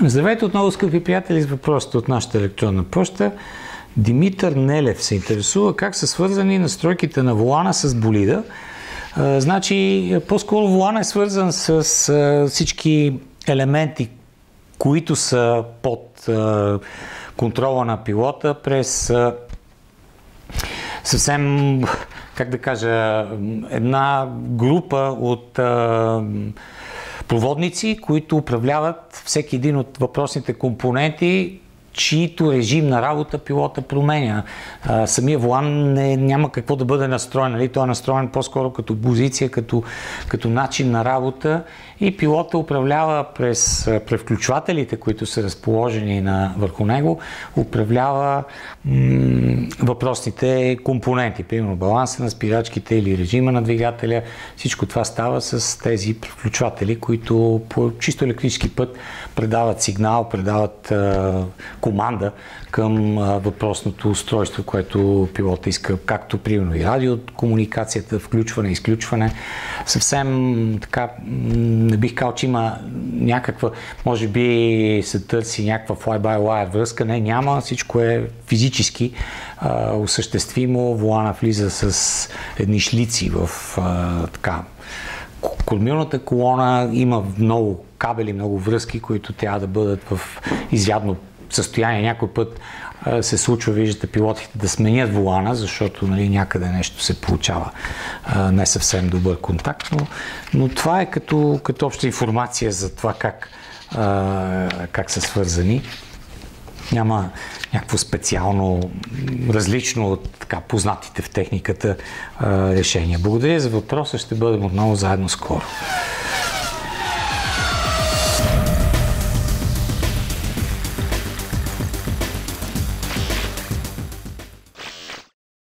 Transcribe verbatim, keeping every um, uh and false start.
Здравейте отново, скъпи приятели, с въпросите от нашата електронна поща. Димитър Нелев се интересува как са свързани настройките на волана с болида. А, значи, по-скоро волана е свързан с а, всички елементи, които са под а, контрола на пилота през а, съвсем, как да кажа, една група от а, проводници, които управляват всеки един от въпросните компоненти, чието режим на работа пилота променя. А, самия волан не, няма какво да бъде настроен. Нали? Той е настроен по-скоро като позиция, като, като начин на работа и пилота управлява през превключвателите, които са разположени на, върху него, управлява м- въпросните компоненти, примерно баланса на спирачките или режима на двигателя. Всичко това става с тези превключватели, които по чисто електрически път предават сигнал, предават а, команда към а, въпросното устройство, което пилота иска, както примерно и радиокомуникацията, включване, изключване. Съвсем така, не бих казал, че има някаква, може би се търси някаква fly-by-wire връзка. Не, няма. Всичко е физически а, осъществимо. Волана влиза с едни шлици в а, така кормилната колона. Има много кабели, много връзки, които трябва да бъдат в изрядно състояние. Някой път а, се случва, виждате, пилотите да сменят волана, защото нали, някъде нещо се получава а, не съвсем добър контакт, но, но това е като, като обща информация за това как, а, как са свързани. Няма някакво специално, различно от така, познатите в техниката а, решения. Благодаря за въпроса, ще бъдем отново заедно скоро.